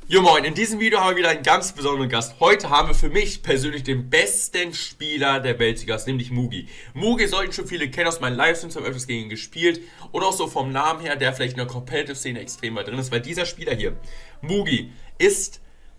Jo moin, in diesem Video haben wir wieder einen ganz besonderen Gast. Heute haben wir für mich persönlich den besten Spieler der Welt zu Gast, nämlich Mugi. Mugi sollten schon viele kennen aus meinen Livestreams, haben öfters gegen ihn gespielt. Und auch so vom Namen her, der vielleicht in der Competitive-Szene extrem weit drin ist, weil dieser Spieler hier, Mugi, ist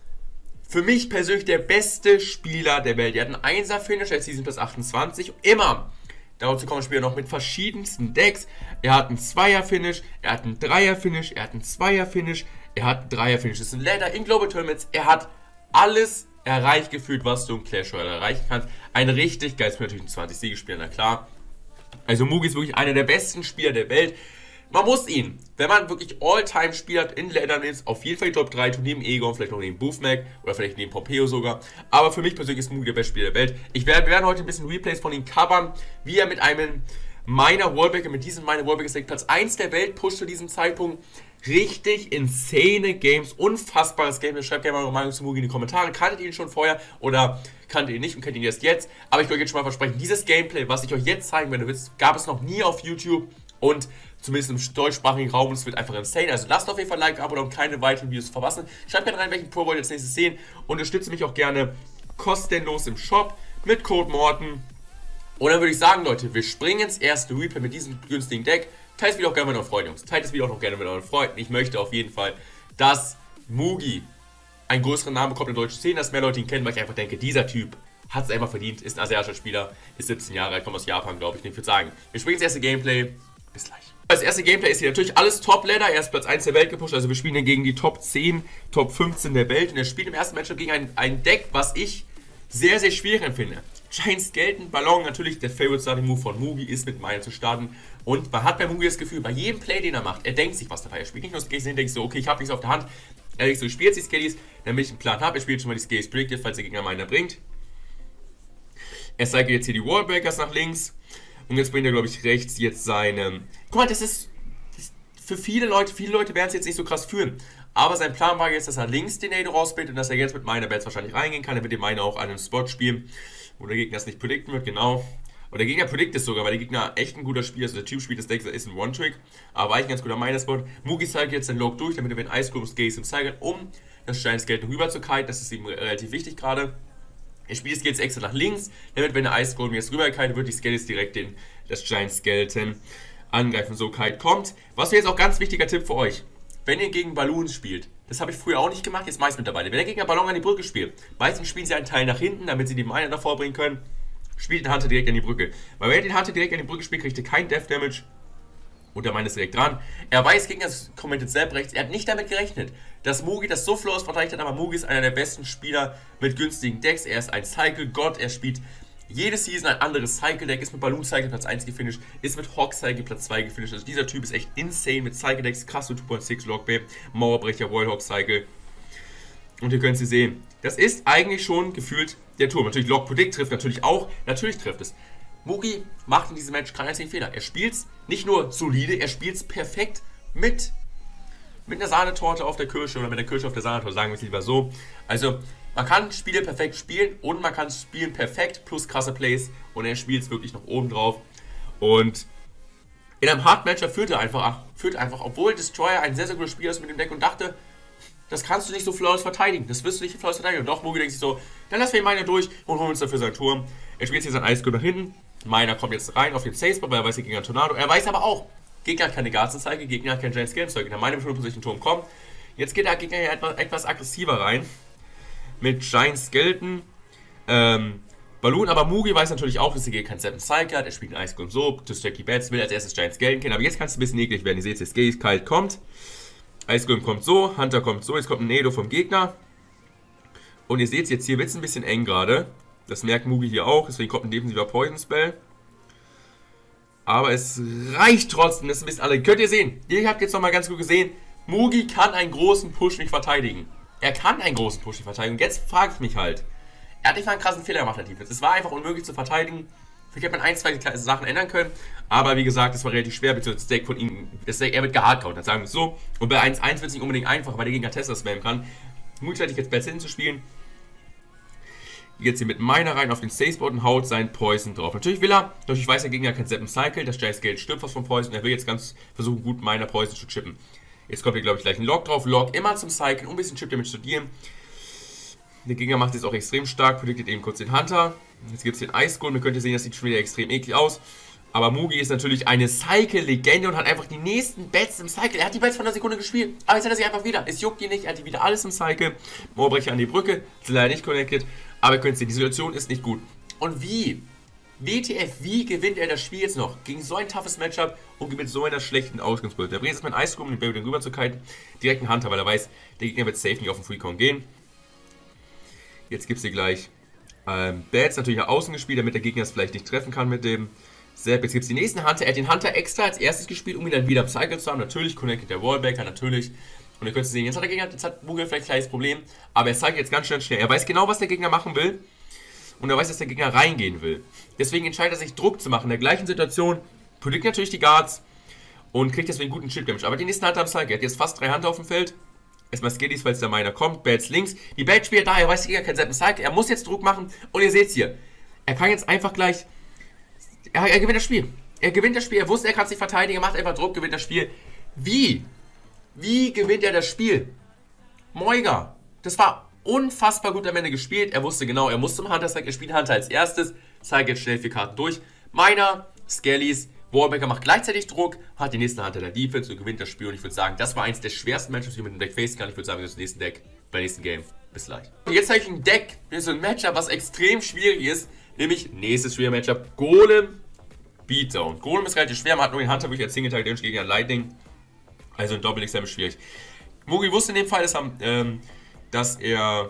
für mich persönlich der beste Spieler der Welt. Er hat einen 1er-Finish, er ist Season Plus 28, immer. Dazu kommen Spieler noch mit verschiedensten Decks. Er hat einen 2er-Finish, er hat einen 3er-Finish, er hat einen 2er-Finish, er hat einen 3er-Finish. Das ist ein Ladder in Global Tournaments. Er hat alles erreicht gefühlt, was du im Clash Royale erreichen kannst. Ein richtig geiles Spiel, natürlich ein 20-Siege-Spieler, na klar. Also Mugi ist wirklich einer der besten Spieler der Welt. Man muss ihn, wenn man wirklich All-Time spielt in Ländern ist, auf jeden Fall die Top 3 tun, neben Egon, vielleicht noch neben Boofmac oder vielleicht neben Pompeo sogar. Aber für mich persönlich ist Mugi der beste Spieler der Welt. Wir werden heute ein bisschen Replays von ihm covern, wie er mit einem Miner Wallbacker, mit diesem Miner Wallbacker Deck Platz 1 der Welt pusht zu diesem Zeitpunkt. Richtig insane Games, unfassbares Game. Schreibt gerne mal eure Meinung zu Mugi in die Kommentare. Kanntet ihr ihn schon vorher oder kanntet ihr ihn nicht und kennt ihn erst jetzt? Aber ich will euch jetzt schon mal versprechen, dieses Gameplay, was ich euch jetzt zeigen werde, gab es noch nie auf YouTube und zumindest im deutschsprachigen Raum, es wird einfach insane. Also lasst auf jeden Fall ein Like, Abo, um keine weiteren Videos zu verpassen. Schreibt gerne rein, welchen Pro wollt ihr als nächstes sehen. Unterstützt mich auch gerne kostenlos im Shop mit Code Morten. Und dann würde ich sagen, Leute, wir springen ins erste Replay mit diesem günstigen Deck. Teilt das Video auch gerne mit euren Freunden, Jungs. Teilt das Video auch noch gerne mit euren Freunden. Ich möchte auf jeden Fall, dass Mugi einen größeren Namen bekommt in der deutschen Szene, dass mehr Leute ihn kennen, weil ich einfach denke, dieser Typ hat es einfach verdient, ist ein asiatischer Spieler, ist 17 Jahre alt, kommt aus Japan, glaube ich. Ich würde sagen, wir springen ins erste Gameplay. Bis gleich. Das erste Gameplay ist hier natürlich alles Top-Ladder. Er ist Platz 1 der Welt gepusht. Also wir spielen hier gegen die Top 10, Top 15 der Welt. Und er spielt im ersten Matchup gegen ein Deck, was ich sehr, sehr schwierig empfinde. Giant Skeleton, Ballon, natürlich der Favorite Starting Move von Mugi ist mit Miner zu starten. Und man hat bei Mugi das Gefühl, bei jedem Play, den er macht, er denkt sich was dabei. Er spielt nicht nur Skellies, er denkt so, okay, ich habe nichts auf der Hand. Er denkt so, ich spiele jetzt die Skellies, damit ich einen Plan habe. Er spielt schon mal die Skellies Predicted, falls der Gegner Miner bringt. Er zeigt jetzt hier die Wallbreakers nach links. Und jetzt bringt er, glaube ich, rechts jetzt seine... Guck mal, das ist für viele Leute werden es jetzt nicht so krass fühlen. Aber sein Plan war jetzt, dass er links den Nado rausbildet und dass er jetzt mit Miner Bats wahrscheinlich reingehen kann. Er wird den Miner auch an einem Spot spielen, wo der Gegner es nicht predikten wird, genau. Und der Gegner prediktet es sogar, weil der Gegner echt ein guter Spieler ist. Also der Typ spielt das Deck, ist ein One-Trick. Aber war eigentlich ein ganz guter Miner-Spot. Mugi zeigt jetzt den Log durch, damit er den Ice Globe Gaze im Cycle, um das Giant Skeleton rüber zu kiten. Das ist ihm relativ wichtig gerade. Er spielt jetzt extra nach links, damit, wenn der Ice Golem jetzt rüberkite, wird die Skellies direkt das Giant Skeleton angreifen. So Kite kommt. Was wäre jetzt auch ganz wichtiger Tipp für euch. Wenn ihr gegen Balloons spielt, das habe ich früher auch nicht gemacht, jetzt meist mittlerweile. Wenn der Gegner Ballon an die Brücke spielt, meistens spielen sie einen Teil nach hinten, damit sie die Miner davor bringen können, spielt den Hunter direkt an die Brücke. Weil wenn er den Hunter direkt an die Brücke spielt, kriegt er kein Death Damage. Und der Miner ist direkt dran. Er weiß, Gegner kommentiert selbst rechts, er hat nicht damit gerechnet, dass Mugi das so flawless verteidigt hat, aber Mugi ist einer der besten Spieler mit günstigen Decks. Er ist ein Cycle-Gott, er spielt jede Season ein anderes Cycle-Deck, ist mit Balloon Cycle Platz 1 gefinisht, ist mit Hawk Cycle Platz 2 gefinisht. Also dieser Typ ist echt insane mit Cycle-Decks, krass 2.6 Lockbait, Mauerbrecher, Wallhawk Cycle. Und hier könnt ihr sehen, das ist eigentlich schon gefühlt der Turm. Natürlich Lock Predict trifft natürlich auch, natürlich trifft es. Mugi macht in diesem Match keinen einzigen Fehler. Er spielt es nicht nur solide, er spielt es perfekt mit einer Sahnetorte auf der Kirsche oder mit der Kirsche auf der Sahnetorte, sagen wir es lieber so. Also, man kann Spiele perfekt spielen und man kann spielen perfekt plus krasse Plays und er spielt es wirklich noch oben drauf. Und in einem Hard-Matcher führt er einfach, obwohl Destroyer ein sehr, sehr guter Spieler ist mit dem Deck und dachte, das kannst du nicht so flawless verteidigen. Das wirst du nicht flawless verteidigen. Und doch, Mugi denkt sich so, dann lassen wir ihn Miner durch und holen uns dafür seinen Turm. Er spielt jetzt hier sein Ice Cube nach hinten. Miner kommt jetzt rein auf den Safe Spot, weil er weiß, Gegner hat Tornado. Er weiß aber auch, Gegner hat keine Garzen-Cycle, Gegner hat kein Giant Skeleton-Cycle. Der Miner bestimmt, wo sich ein Turm kommt. Jetzt geht der Gegner hier etwas aggressiver rein. Mit Giant Skeleton. Balloon, aber Mugi weiß natürlich auch, dass der Gegner kein 7 Cycle hat. Er spielt einen Ice Golem so, Distract die Bats, will als erstes Giant Skeleton kennen. Aber jetzt kann es ein bisschen eklig werden. Ihr seht, der Skelly Kite kommt. Ice Golem kommt so, Hunter kommt so, jetzt kommt ein Nado vom Gegner. Und ihr seht jetzt hier wird es ein bisschen eng gerade. Das merkt Mugi hier auch, deswegen kommt ein defensiver Poison Spell. Aber es reicht trotzdem, das ist ein bisschen alle. Könnt ihr sehen, ihr habt jetzt nochmal ganz gut gesehen, Mugi kann einen großen Push nicht verteidigen. Er kann einen großen Push nicht verteidigen. Und jetzt frage ich mich halt, er hat nicht mal einen krassen Fehler gemacht, der Defense. Es war einfach unmöglich zu verteidigen. Vielleicht hätte man ein, zwei Sachen ändern können. Aber wie gesagt, es war relativ schwer, beziehungsweise das Deck von ihm, er wird gehardcountet, sagen wir es so. Und bei 1-1 wird es nicht unbedingt einfach, weil der Gegner Tesla spammen kann. Mugi hat jetzt besser hinzuspielen. Jetzt hier mit Miner rein auf den Safe-Spot und haut seinen Poison drauf. Natürlich weiß der Gegner kein 7 Cycle, das Giant Scale stirbt was vom Poison. Er will jetzt ganz versuchen, gut Miner Poison zu chippen. Jetzt kommt hier, glaube ich, gleich ein Log drauf. Log immer zum Cyclen, um ein bisschen Chip Damage zu dealen. Der Gegner macht jetzt auch extrem stark, prediktet eben kurz den Hunter. Jetzt gibt es den Ice Golem, ihr könnt sehen, das sieht schon wieder extrem eklig aus. Aber Mugi ist natürlich eine Cycle-Legende und hat einfach die nächsten Bets im Cycle. Er hat die Bets von einer Sekunde gespielt, aber jetzt hat er sie einfach wieder. Es juckt ihn nicht, er hat die wieder alles im Cycle. Moorbrecher an die Brücke, ist leider nicht connected. Aber ihr könnt sehen, die Situation ist nicht gut. Und wie? WTF, wie gewinnt er das Spiel jetzt noch? Gegen so ein toughes Matchup und mit so einer schlechten Ausgangsbild. Der bringt jetzt mit einem Ice Golem, um den Baby rüber zu kiten. Direkt einen Hunter, weil er weiß, der Gegner wird safe nicht auf den Freecon gehen. Jetzt gibt es hier gleich Bats natürlich nach außen gespielt, damit der Gegner es vielleicht nicht treffen kann mit dem Sepp. Jetzt gibt es den nächsten Hunter. Er hat den Hunter extra als erstes gespielt, um ihn dann wieder im Cycle zu haben. Natürlich connected der Wallbacker, natürlich. Und ihr könnt sehen, jetzt hat der Gegner, jetzt hat Mugi vielleicht ein kleines Problem. Aber er zeigt jetzt ganz schnell. Er weiß genau, was der Gegner machen will. Und er weiß, dass der Gegner reingehen will. Deswegen entscheidet er sich, Druck zu machen. In der gleichen Situation predictet natürlich die Guards und kriegt deswegen guten Chip Damage. Aber den nächsten Hunter am Cycle. Er hat jetzt fast 3 Hunter auf dem Feld. Erstmal Skiddies, falls der Miner kommt. Bats links. Die Bats spielt da. Er weiß, der Gegner kann selbst Cycle. Er muss jetzt Druck machen. Und ihr seht es hier. Er kann jetzt einfach gleich. Er gewinnt das Spiel. Er gewinnt das Spiel. Er wusste, er kann sich verteidigen. Er macht einfach Druck, gewinnt das Spiel. Wie? Wie gewinnt er das Spiel? Moiga. Das war unfassbar gut am Ende gespielt. Er wusste genau, er muss zum Hunter Cycle. Er spielt Hunter als erstes. Zeigt jetzt schnell 4 Karten durch. Miner, Skellies, Wallbacker macht gleichzeitig Druck, hat den nächsten Hunter der Defense und gewinnt das Spiel. Und ich würde sagen, das war eins der schwersten Matchups, die man mit dem Deck facen kann. Ich würde sagen, wir sind das nächste Deck beim nächsten Game. Bis gleich. Und jetzt zeige ich ein Deck, so ein Matchup, was extrem schwierig ist. Nämlich nächstes schwere Matchup: Golem, Beatdown. Golem ist relativ schwer, man hat nur den Hunter wirklich als Single-Tag gegen ein Lightning. Also ein Doppel-Extrem ist schwierig. Mugi wusste in dem Fall, dass er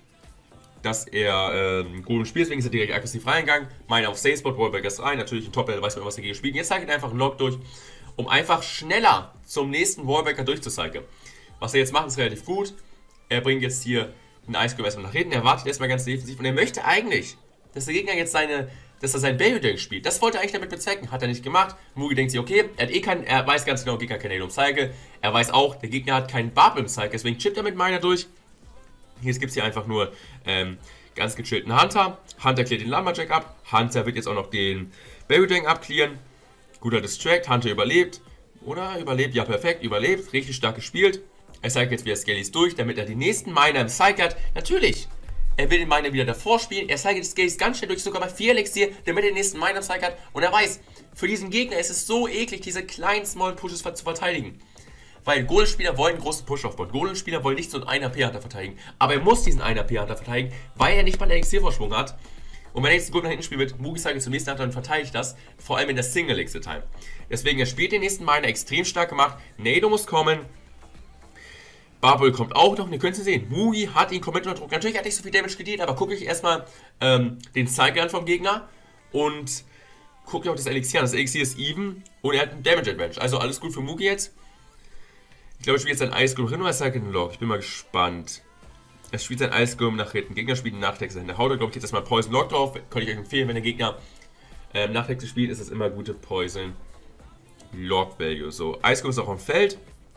Golem spielt, deswegen ist er direkt aggressiv reingegangen. Meine auf Safe Spot, Wallbacker ist rein, natürlich ein Top-Level, weiß man, was dagegen spielt. Jetzt zeige ich einfach einen Lock durch, um einfach schneller zum nächsten Wallbacker durchzucyclen. Was er jetzt macht, ist relativ gut. Er bringt jetzt hier den Ice Golem erstmal nach hinten, er wartet erstmal ganz defensiv und er möchte eigentlich, dass der Gegner jetzt sein Baby-Deck spielt. Das wollte er eigentlich damit bezwecken, hat er nicht gemacht. Mugi denkt sich, okay, er weiß ganz genau, der Gegner hat keinen Halo im Cycle. Er weiß auch, der Gegner hat keinen Bubble im Cycle, deswegen chippt er mit Miner durch. Jetzt gibt es hier einfach nur ganz gechillten Hunter. Hunter klärt den Lumberjack ab. Hunter wird jetzt auch noch den Baby-Deck abklären. Guter Distract, Hunter überlebt. Oder überlebt, ja perfekt, überlebt. Richtig stark gespielt. Er zeigt jetzt wieder Skellies durch, damit er die nächsten Miner im Cycle hat. Natürlich, er will den Miner wieder davor spielen. Er zeigt Skellies ganz schnell durch, sogar bei 4 Elixier, damit er den nächsten Miner im Cycle hat. Und er weiß, für diesen Gegner ist es so eklig, diese kleinen Small Pushes zu verteidigen. Weil Golem-Spieler wollen einen großen Push aufbauen. Golem-Spieler wollen nicht so einen 1AP-Hunter verteidigen. Aber er muss diesen 1AP-Hunter verteidigen, weil er nicht mal einen Elixiervorsprung hat. Und wenn er jetzt Golem nach hinten spielt, wird Mugi Cycle zum nächsten Hunter, dann verteidigt das. Vor allem in der Single-Elixir-Time. Deswegen, er spielt den nächsten Miner extrem stark gemacht. Nado muss kommen. Barbel kommt auch noch. Und ihr könnt es sehen. Mugi hat ihn komplett unter Druck. Natürlich hat er nicht so viel Damage gedealt, aber gucke ich erstmal den Cycle an vom Gegner. Und gucke auch das Elixier an. Das Elixier ist even. Und er hat einen Damage-Advantage. Also alles gut für Mugi jetzt. Ich glaube, er spielt jetzt ein Ice Golem hin oder Cycle Log. Ich bin mal gespannt. Er spielt sein Ice Golem nach hinten. Gegner spielt einen Nachtext dahinter. Haut er, glaube ich, jetzt erstmal Poison Log drauf. Könnte ich euch empfehlen, wenn der Gegner Nachtexte spielt, ist das immer gute Poison Log Value. So, Ice Golem ist auch am Feld.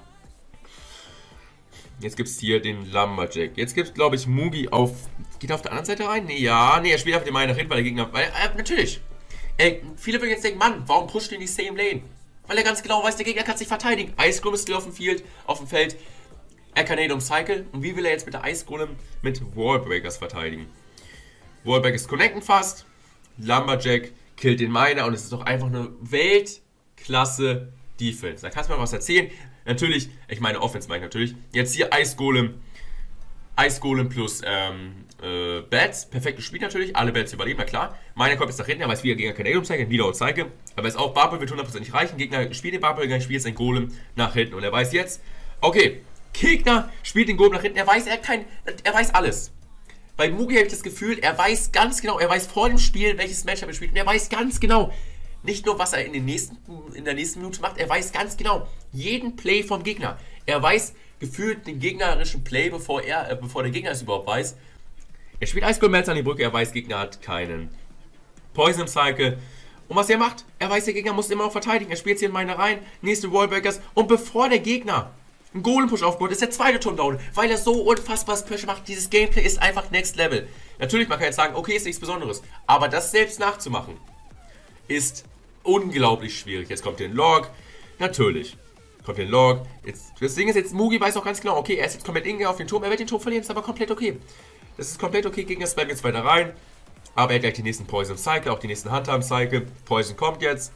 Jetzt gibt es hier den Lumberjack. Jetzt gibt es, glaube ich, Mugi auf. Geht er auf der anderen Seite rein? Nee, ja. Nee, er spielt auf den Miner nach hinten, weil der Gegner. Natürlich. Viele würden jetzt denken, Mann, warum pusht ihn die Same Lane? Weil er ganz genau weiß, der Gegner kann sich verteidigen. Ice Golem ist still auf dem Feld. Er kann Halo im Cycle. Und wie will er jetzt mit der Ice Golem mit Wallbreakers verteidigen? Wallbreakers connecten fast. Lumberjack killt den Miner. Und es ist doch einfach eine Weltklasse Defense. Da kannst du mal was erzählen. Natürlich, ich meine Offense meine ich natürlich. Jetzt hier Ice Golem plus Bats. Perfektes Spiel natürlich. Alle Bats überleben, na klar. Miner kommt jetzt nach hinten. Er weiß, wie er gegen kein Halo im Cycle, wieder aus Cycle. Aber ist auch, Barbel wird 100% nicht reichen. Gegner spielt den Barbel, spielt jetzt den Golem nach hinten. Und er weiß jetzt, okay, Gegner spielt den Golem nach hinten. Er weiß alles. Bei Mugi habe ich das Gefühl, er weiß ganz genau, er weiß vor dem Spiel, welches Matchup er spielt. Und er weiß ganz genau, nicht nur, was er in der nächsten Minute macht, er weiß ganz genau jeden Play vom Gegner. Er weiß gefühlt den gegnerischen Play, bevor der Gegner es überhaupt weiß. Er spielt Ice Golem Melz an die Brücke, er weiß, Gegner hat keinen Poison im Cycle. Und was er macht, er weiß, der Gegner muss immer noch verteidigen. Er spielt hier in meine rein, nächste Wallbreakers. Und bevor der Gegner einen Golem-Push aufbaut, ist der zweite Turm down, weil er so unfassbar Pressure macht. Dieses Gameplay ist einfach Next Level. Natürlich, man kann jetzt sagen, okay, ist nichts Besonderes. Aber das selbst nachzumachen, ist unglaublich schwierig. Jetzt kommt hier ein Log. Natürlich. kommt der Log. Jetzt, das Ding ist jetzt, Mugi weiß auch ganz genau, okay, er ist jetzt komplett in auf den Turm, er wird den Turm verlieren, ist aber komplett okay. Das ist komplett okay, Gegner spammen jetzt weiter rein. Aber er hat gleich die nächsten Poison im Cycle, auch die nächsten Hunter im Cycle. Poison kommt jetzt.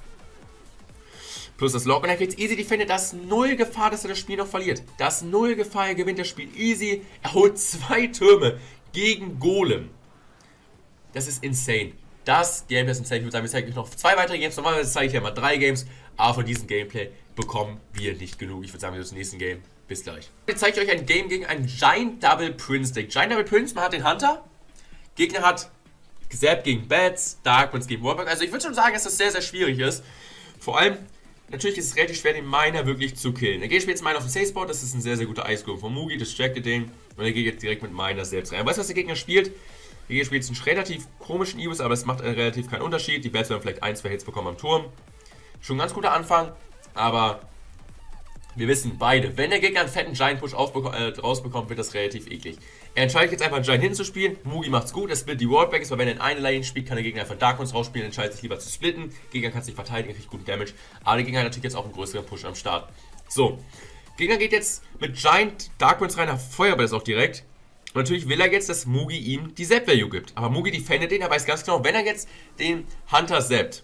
Plus das Log. Und er kriegt easy defended. Da ist null Gefahr, dass er das Spiel noch verliert. Da ist null Gefahr, er gewinnt das Spiel easy. Er holt 2 Türme gegen Golem. Das ist insane. Das Gameplay ist insane. Ich würde sagen, wir zeigen euch noch 2 weitere Games. Normalerweise zeige ich ja mal 3 Games. Aber von diesem Gameplay bekommen wir nicht genug. Ich würde sagen, wir sehen uns im nächsten Game. Bis gleich. Jetzt zeige ich euch ein Game gegen einen Giant Double Prince Deck. Giant Double Prince, man hat den Hunter. Gegner hat Zap gegen Bats, Darkmans gegen Warburg. Also ich würde schon sagen, dass das sehr, sehr schwierig ist. Vor allem, natürlich ist es relativ schwer, den Miner wirklich zu killen. Er geht jetzt Miner auf den Safe-Spot, das ist ein sehr, sehr guter Ice-Golem von Mugi, distracted den. Und er geht jetzt direkt mit Miner selbst rein. Weißt du, was der Gegner spielt? Der Gegner spielt jetzt einen relativ komischen Ibis, aber es macht relativ keinen Unterschied. Die Bats werden vielleicht 1, 2 Hits bekommen am Turm. Schon ein ganz guter Anfang, aber wir wissen beide, wenn der Gegner einen fetten Giant-Push rausbekommt, wird das relativ eklig. Er entscheidet jetzt einfach, einen Giant hinzuspielen. Mugi macht's gut, er splittet die Wardbacks, weil wenn er in eine Lane spielt, kann der Gegner einfach Darkmans rausspielen, entscheidet sich lieber zu splitten. Der Gegner kann sich verteidigen, kriegt guten Damage, aber der Gegner hat natürlich jetzt auch einen größeren Push am Start. So, Gegner geht jetzt mit Giant Darkmans rein, Feuerball ist auch direkt. Und natürlich will er jetzt, dass Mugi ihm die Zap-Value gibt. Aber Mugi defendet den, er weiß ganz genau, wenn er jetzt den Hunter zappt,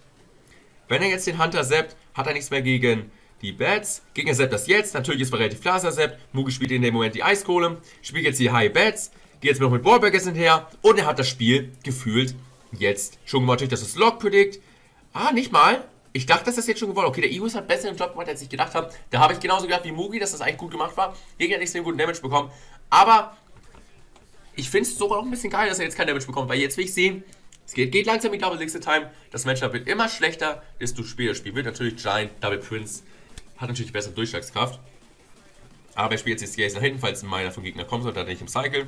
hat er nichts mehr gegen die Bats. Gegner zappt das jetzt. Natürlich ist es relativ klar, dass er zappt. Mugi spielt in dem Moment die Ice Golem. Spielt jetzt die High Bats. Geht jetzt noch mit Wallbackers hinterher. Und er hat das Spiel gefühlt jetzt schon gemacht. Natürlich, dass das Log predict. Ah, nicht mal. Ich dachte, dass das jetzt schon gewonnen. Okay, der Ibis hat besseren Job gemacht, als ich gedacht habe. Da habe ich genauso gedacht wie Mugi, dass das eigentlich gut gemacht war. Gegner hat extrem guten Damage bekommen. Aber ich finde es sogar auch ein bisschen geil, dass er jetzt kein Damage bekommt. Weil jetzt will ich sehen, es geht langsam in Double Elixir Time. Das Matchup wird immer schlechter, desto später das Spiel wird. Natürlich Giant Double Prince hat natürlich bessere Durchschlagskraft. Aber er spielt jetzt die Gaze nach hinten, falls ein Miner vom Gegner kommt, sollte er nicht im Cycle.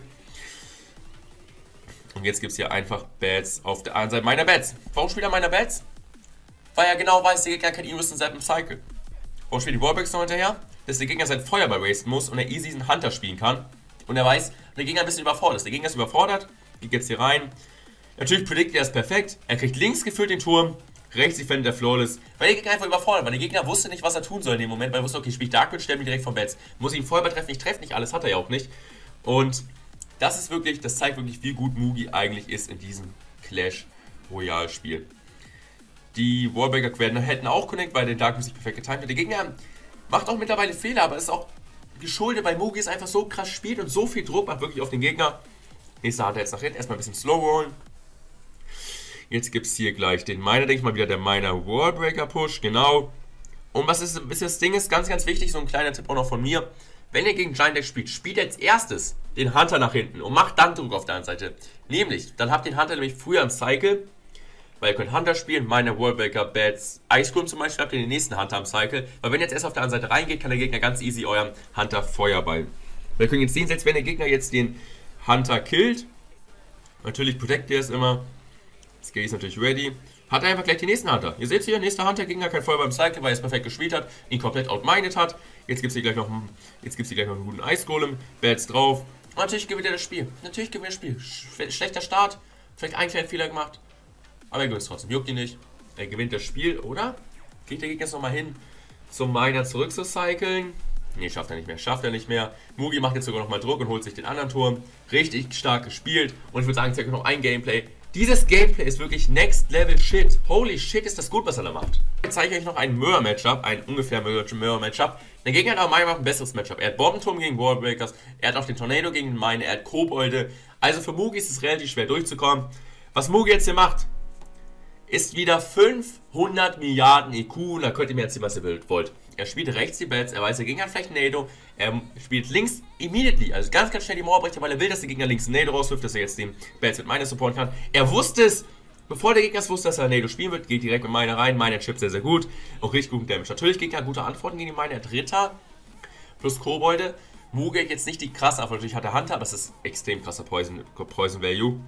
Und jetzt gibt es hier einfach Bats auf der anderen Seite. Miner Bats. Warum spielt er Miner Bats? Weil er genau weiß, der Gegner kann ihn müssen im Cycle. Warum spielt die Wallbacks noch hinterher? Dass der Gegner sein Feuerball wasten muss und er easy diesen Hunter spielen kann. Und er weiß, der Gegner ein bisschen überfordert ist. Der Gegner ist überfordert, geht jetzt hier rein. Natürlich prediktet er es perfekt. Er kriegt links geführt den Turm, rechts defendet der Flawless. Weil der Gegner einfach überfordert war. Der Gegner wusste nicht, was er tun soll in dem Moment, weil er wusste, okay, ich spiele Darkwind, stelle mich direkt vom Bats. Muss ihn Feuerball treffen, ich treffe nicht alles, hat er ja auch nicht. Und das ist wirklich, das zeigt wirklich, wie gut Mugi eigentlich ist in diesem Clash Royale Spiel. Die Wallbreaker hätten auch Connect, weil der Darkwind sich perfekt getimed hat. Der Gegner macht auch mittlerweile Fehler, aber ist auch geschuldet, weil Mugi es einfach so krass spielt und so viel Druck macht wirklich auf den Gegner. Nächster hat er jetzt nach hinten, erstmal ein bisschen slow rollen. Jetzt gibt es hier gleich den Miner, denke ich mal wieder, der Miner Wallbreaker Push, genau. Und was ist das Ding ist, ganz, ganz wichtig, so ein kleiner Tipp auch noch von mir. Wenn ihr gegen Giant Deck spielt, spielt als erstes den Hunter nach hinten und macht dann Druck auf der anderen Seite. Nämlich, dann habt ihr den Hunter nämlich früher im Cycle, weil ihr könnt Hunter spielen, Miner Wallbreaker, Bats, Ice Golem zum Beispiel, habt ihr den nächsten Hunter im Cycle. Weil wenn ihr jetzt erst auf der anderen Seite reingeht, kann der Gegner ganz easy euren Hunter Feuerball. Wir können jetzt sehen, selbst wenn der Gegner jetzt den Hunter killt, natürlich protectet er es immer. Skill ist natürlich ready. Hat er einfach gleich den nächsten Hunter. Ihr seht hier, nächster Hunter, Gegner kein Feuerball im Cycle, weil er es perfekt gespielt hat, ihn komplett outmined hat. Jetzt gibt es hier gleich noch einen guten Ice Golem, Bats drauf. Und natürlich gewinnt er das Spiel. Natürlich gewinnt er das Spiel. Schlechter Start, vielleicht einen kleinen Fehler gemacht, aber er gewinnt es trotzdem. Juckt ihn nicht. Er gewinnt das Spiel, oder? Kriegt der Gegner jetzt nochmal hin, zum Miner zurück zu cyclen? Ne, schafft er nicht mehr. Mugi macht jetzt sogar nochmal Druck und holt sich den anderen Turm. Richtig stark gespielt. Und ich würde sagen, ich zeige euch noch ein Gameplay. Dieses Gameplay ist wirklich Next Level Shit. Holy shit, ist das gut, was er da macht. Jetzt zeige ich euch noch ein Mirror-Matchup, ein ungefähr Mirror-Matchup. Der Gegner hat aber meiner Meinung nach ein besseres Matchup. Er hat Bombenturm gegen Wallbreakers, er hat auch den Tornado gegen den Mine, er hat Kobolde. Also für Mugi ist es relativ schwer durchzukommen. Was Mugi jetzt hier macht, ist wieder 500 Milliarden IQ. Und da könnt ihr mir erzählen, was ihr wollt. Er spielt rechts die Bats, er weiß, der Gegner hat vielleicht einen Nado. Er spielt links immediately, also ganz, ganz schnell die Mauer brechen, weil er will, dass der Gegner links einen Nado rauswirft, dass er jetzt den Bats mit Miner supporten kann. Er wusste es, bevor der Gegner es wusste, dass er Nado spielen wird, geht direkt mit Miner rein. Miner chippt sehr, sehr gut. Auch richtig guten Damage. Natürlich Gegner gute Antworten gegen den Miner. Dritter plus Kobolde. Mugi jetzt nicht die krasse Antwort. Natürlich hat er Hunter, aber es ist extrem krasser Poison Value.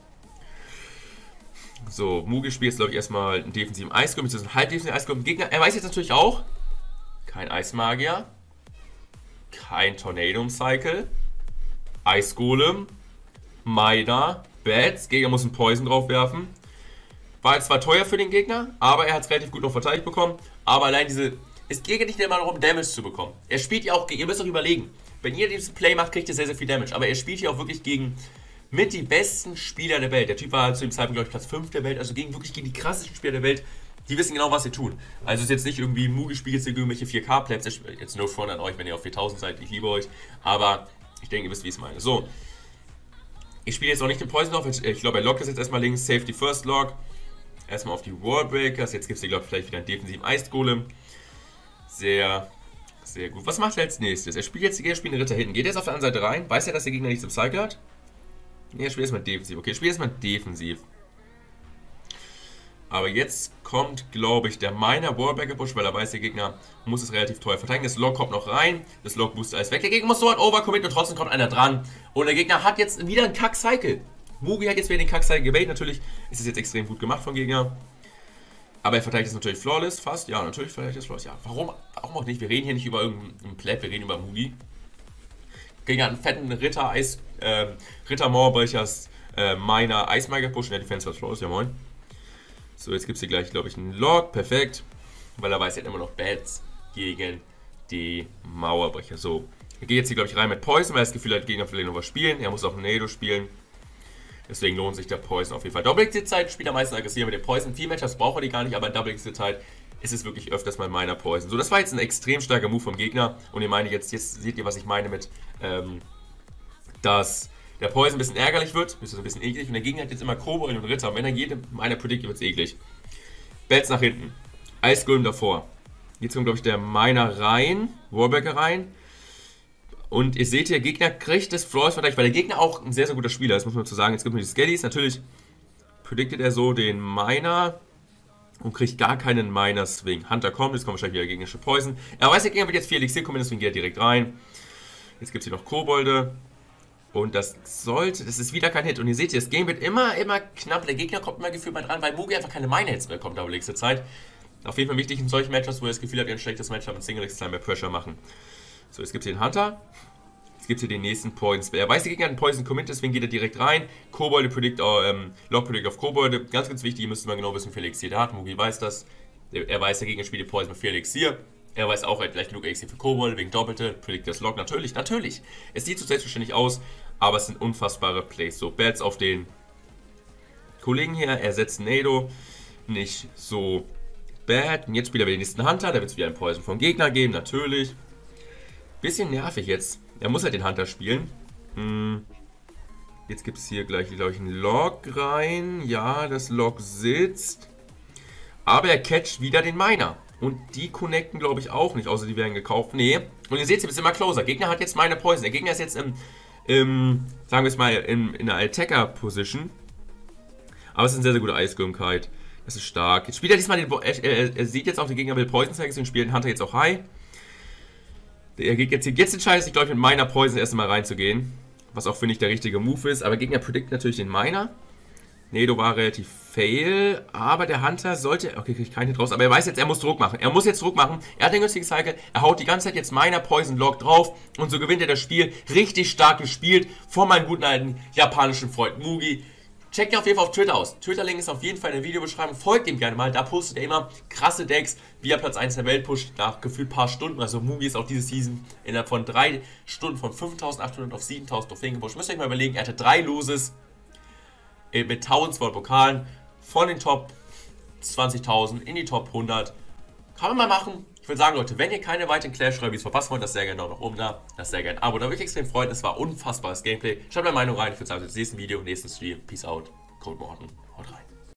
So, Mugi spielt jetzt, glaube ich, erstmal einen defensiven Eisgolem, das ist ein halbdefensiven Eisgolem. Gegner, er weiß jetzt natürlich auch, kein Eismagier, kein Tornado im Cycle, Eisgolem, Miner, Bats, Gegner muss einen Poison drauf werfen. War jetzt zwar teuer für den Gegner, aber er hat es relativ gut noch verteidigt bekommen. Aber allein diese Es geht ja nicht immer darum, Damage zu bekommen. Er spielt ja auch, ihr müsst euch überlegen, wenn ihr dieses Play macht, kriegt ihr sehr, sehr viel Damage. Aber er spielt ja auch wirklich gegen mit die besten Spieler der Welt. Der Typ war zu dem Zeitpunkt, glaube ich, Platz 5 der Welt. Also wirklich gegen die krassesten Spieler der Welt. Die wissen genau, was sie tun. Also es ist jetzt nicht irgendwie Mugi spielt jetzt irgendwelche 4K-Plays. Jetzt no front an euch, wenn ihr auf 4000 seid. Ich liebe euch. Aber ich denke, ihr wisst, wie ich es meine. So. Ich spiele jetzt auch nicht den Poison auf. Ich glaube, er lockt das jetzt erstmal links. Safety First Lock. Erstmal auf die Wallbreakers. Jetzt gibt es hier, glaube ich, vielleicht wieder einen defensiven Ice Golem. Sehr, sehr gut. Was macht er als nächstes? Er spielt jetzt einen Ritter hinten. Geht er jetzt auf der anderen Seite rein? Weiß er, dass der Gegner nichts im Cycle hat? Ne, er spielt erstmal defensiv. Okay, er spielt erstmal defensiv. Aber jetzt kommt, glaube ich, der Miner Wallbreaker Push, weil er weiß, der Gegner muss es relativ teuer verteidigen. Das Lock kommt noch rein. Das Lock boost alles weg. Der Gegner muss so ein Overcommit und trotzdem kommt einer dran. Und der Gegner hat jetzt wieder einen Kack-Cycle. Mugi hat jetzt wieder den Kack-Cycle gebaitet. Natürlich ist es jetzt extrem gut gemacht vom Gegner. Aber er verteidigt es natürlich flawless, fast. Ja, natürlich verteidigt es flawless. Ja, warum auch nicht? Wir reden hier nicht über irgendeinen Pleb, wir reden über Mugi. Gegen einen fetten Ritter, Ritter Mauerbrechers, Miner, Eismeiger Push. Der Defense war flawless, ja moin. So, jetzt gibt es hier gleich, glaube ich, einen Log. Perfekt. Weil er weiß, er hat immer noch Bats gegen die Mauerbrecher. So, er geht jetzt hier, glaube ich, rein mit Poison, weil er das Gefühl hat, Gegner vielleicht noch was spielen. Er muss auch Nado spielen. Deswegen lohnt sich der Poison auf jeden Fall. Double-Exit-Zeit spielt er meistens aggressiver mit dem Poison. Viel Matchups braucht er die gar nicht, aber in Double-Exit-Zeit ist es wirklich öfters mal meiner Poison. So, das war jetzt ein extrem starker Move vom Gegner. Und ihr meint jetzt seht ihr, was ich meine mit, dass der Poison ein bisschen ärgerlich wird, ist ein bisschen eklig. Und der Gegner hat jetzt immer Kobold und Ritter. Und wenn er jede meiner prediktet, wird es eklig. Bats nach hinten. Ice Golem davor. Jetzt kommt, glaube ich, der Miner rein. Wallbreaker rein. Und ihr seht hier, der Gegner kriegt das Flawless verteidigt, weil der Gegner auch ein sehr, sehr guter Spieler ist, muss man zu sagen. Jetzt gibt es die Skellies. Natürlich prediktet er so den Miner und kriegt gar keinen Miner-Swing. Hunter kommt, jetzt kommt wahrscheinlich wieder gegnerische Poison. Er weiß, der Gegner wird jetzt 4 Elixir kommen, deswegen geht er direkt rein. Jetzt gibt es hier noch Kobolde. Und das ist wieder kein Hit. Und ihr seht hier, das Game wird immer knapp. Der Gegner kommt immer gefühlt mal dran, weil Mugi einfach keine Miner-Hits mehr kommt, Double Elixir Zeit. Auf jeden Fall wichtig in solchen Matchups, wo ihr das Gefühl habt, ihr ein schlechtes Matchup mit Single Elixir mehr Pressure machen. So, jetzt gibt es hier den Hunter. Jetzt gibt es hier den nächsten Poison. Er weiß, der Gegner hat einen Poison Commit, deswegen geht er direkt rein. Kobolde Lock Predict auf Kobolde. Ganz, ganz wichtig, ihr müsst mal genau wissen, wie viel Elixir der hat. Mugi weiß das. Er weiß, der Gegner spielt die Poison mit 4 Elixir. Er weiß auch, er hat gleich genug Elixir für Kobolde, wegen Doppelte. Predict das Lock. Natürlich. Es sieht so selbstverständlich aus, aber es sind unfassbare Plays. So, Bats auf den Kollegen hier. Er setzt Nado. Nicht so bad. Und jetzt spielt er wieder den nächsten Hunter. Da wird es wieder ein Poison vom Gegner geben, natürlich. Bisschen nervig jetzt. Er muss halt den Hunter spielen. Jetzt gibt es hier gleich, glaube ich, einen Log rein. Ja, das Log sitzt. Aber er catcht wieder den Miner. Und die connecten, glaube ich, auch nicht. Außer die werden gekauft. Nee. Und ihr seht, sie ist immer closer. Gegner hat jetzt Miner Poison. Der Gegner ist jetzt sagen wir es mal, in einer Attacker-Position. Aber es ist ein sehr, sehr guter Ice Golem Kite. Das ist stark. Jetzt spielt er diesmal den... Er sieht jetzt auch, der Gegner will Poison zeigen. Deswegen spielt den Hunter jetzt auch High. Er geht jetzt entscheidet sich, glaube ich, mit meiner Poison erst mal reinzugehen. Was auch, finde ich, der richtige Move ist. Aber Gegner prediktet natürlich den Miner. Nado war relativ fail. Aber der Hunter sollte... Okay, kriege ich keinen Hit raus. Aber er weiß jetzt, er muss Druck machen. Er muss jetzt Druck machen. Er hat den günstigen Cycle. Er haut die ganze Zeit jetzt Miner Poison Lock drauf. Und so gewinnt er das Spiel. Richtig stark gespielt. Von meinem guten alten japanischen Freund Mugi. Checkt ihn auf jeden Fall auf Twitter aus. Twitter-Link ist auf jeden Fall in der Videobeschreibung. Folgt ihm gerne mal. Da postet er immer krasse Decks, wie er Platz 1 der Welt pusht, nach gefühlt paar Stunden. Also Mugi ist auch diese Season innerhalb von 3 Stunden von 5.800 auf 7.000 Trophäen gepusht. Müsst ihr euch mal überlegen, er hatte 3 Loses mit 1.200 Pokalen von den Top 20.000 in die Top 100. Kann man mal machen. Ich würde sagen, Leute, wenn ihr keine weiteren Clash-Reviews verpassen wollt, das sehr gerne noch oben da, das sehr gerne ein Abo. Da würde ich extrem freuen. Es war unfassbares Gameplay. Schreibt eure Meinung rein. Ich würde sagen, bis zum nächsten Video, nächsten Stream. Peace out. Code Morten. Haut rein.